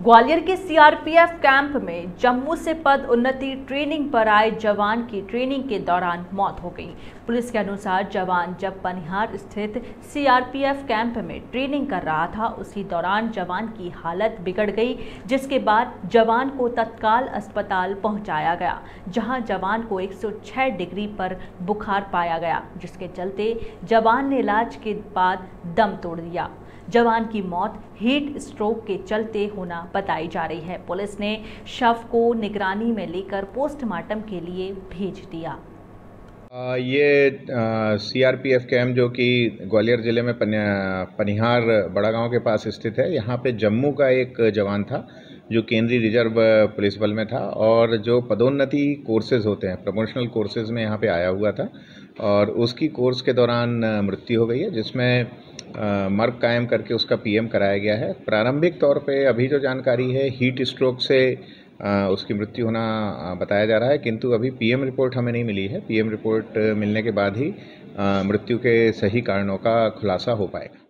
ग्वालियर के CRPF camp में जम्मू से पद उन्नति ट्रेनिंग पर आए जवान की ट्रेनिंग के दौरान मौत हो गई। पुलिस के अनुसार जवान जब पनिहार स्थित सीआरपीएफ कैंप में ट्रेनिंग कर रहा था, उसी दौरान जवान की हालत बिगड़ गई, जिसके बाद जवान को तत्काल अस्पताल पहुंचाया गया, जहां जवान को 106 डिग्री पर बुखार पाया गया, जिसके चलते जवान ने इलाज के बाद दम तोड़ दिया। जवान की मौत हीट स्ट्रोक के चलते होना बताई जा रही है। पुलिस ने शव को निगरानी में लेकर पोस्टमार्टम के लिए भेज दिया। ये सीआरपीएफ कैंप जो कि ग्वालियर ज़िले में पनिहार बड़ा गांव के पास स्थित है, यहाँ पे जम्मू का एक जवान था जो केंद्रीय रिजर्व पुलिस बल में था और जो पदोन्नति कोर्सेज होते हैं, प्रमोशनल कोर्सेज में यहाँ पे आया हुआ था और उसकी कोर्स के दौरान मृत्यु हो गई है, जिसमें मर्ग कायम करके उसका पीएम कराया गया है। प्रारंभिक तौर पे अभी जो जानकारी है, हीट स्ट्रोक से उसकी मृत्यु होना बताया जा रहा है, किंतु अभी पीएम रिपोर्ट हमें नहीं मिली है। पीएम रिपोर्ट मिलने के बाद ही मृत्यु के सही कारणों का खुलासा हो पाएगा।